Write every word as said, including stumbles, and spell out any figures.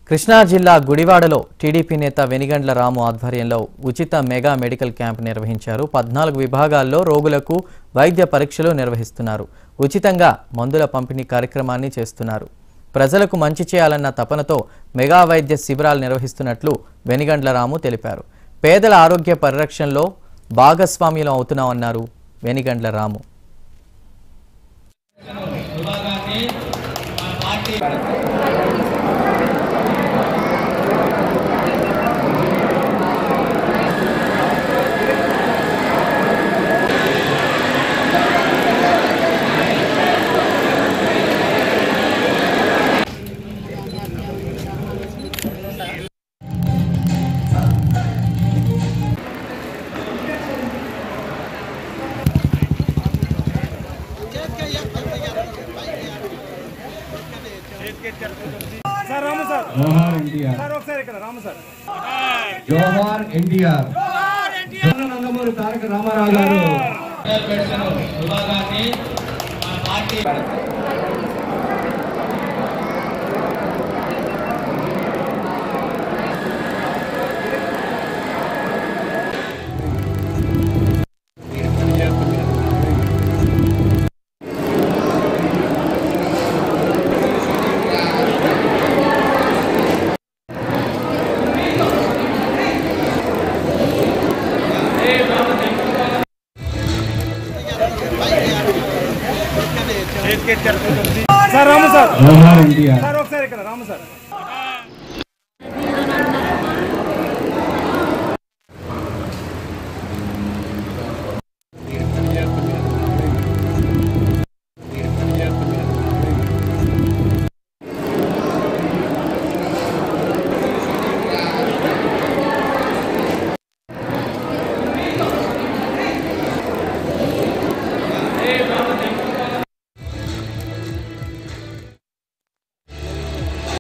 కృష్ణా జిల్లా గుడివాడలో టీడీపీ నేత వెనిగండ్ల రాము ఆధ్వర్యంలో ఉచిత మెగా మెడికల్ క్యాంప్ నిర్వహించారు. పద్నాలుగు విభాగాల్లో రోగులకు వైద్య పరీక్షలు నిర్వహిస్తున్నారు. ఉచితంగా మందుల పంపిణీ కార్యక్రమాన్ని చేస్తున్నారు. ప్రజలకు మంచి చేయాలన్న తపనతో మెగా వైద్య శిబిరాలు నిర్వహిస్తున్నట్లు వెనిగండ్ల రాము తెలిపారు. పేదల ఆరోగ్య పరిరక్షణలో భాగస్వామ్యం అవుతున్నామన్నారు వెనిగండ్ల రాము. जोहार इंडिया जोहार इंडिया నందమూరి తారక రామారావు గారు విభాగాన్ని మన పార్టీ सर रामू सर जोहार इंडिया सर रामू सर